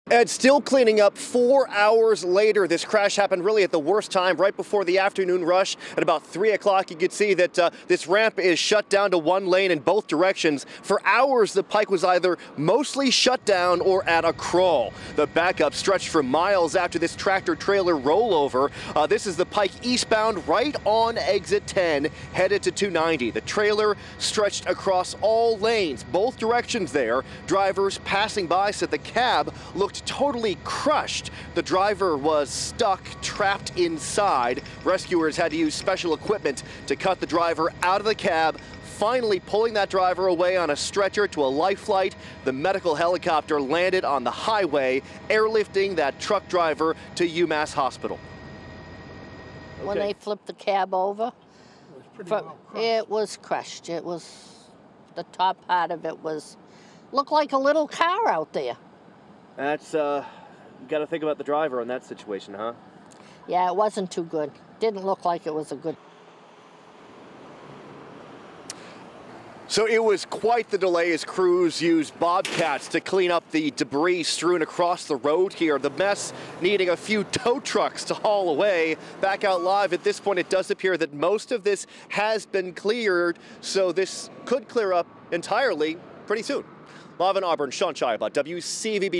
And still cleaning up 4 hours later. This crash happened really at the worst time, right before the afternoon rush. At about 3 o'clock, you could see that this ramp is shut down to one lane in both directions. For hours, the Pike was either mostly shut down or at a crawl. The backup stretched for miles after this tractor-trailer rollover. This is the Pike eastbound right on exit 10, headed to 290. The trailer stretched across all lanes, both directions there. Drivers passing by said the cab looked totally crushed. The driver was stuck, trapped inside. Rescuers had to use special equipment to cut the driver out of the cab, finally pulling that driver away on a stretcher to a life flight. The medical helicopter landed on the highway, airlifting that truck driver to UMass Hospital. When they flipped the cab over, it was crushed. It was, the top part of it looked like a little car out there. That's, you got to think about the driver in that situation, huh? Yeah, it wasn't too good. Didn't look like it was a good. So it was quite the delay as crews used bobcats to clean up the debris strewn across the road here. The mess needing a few tow trucks to haul away. Back out live at this point, it does appear that most of this has been cleared, so this could clear up entirely pretty soon. Live in Auburn, Sean Chai about WCVB.